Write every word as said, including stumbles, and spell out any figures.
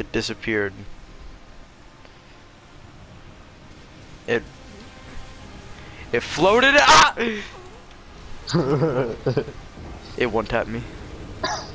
disappeared. It it floated. Ah! It one tapped me.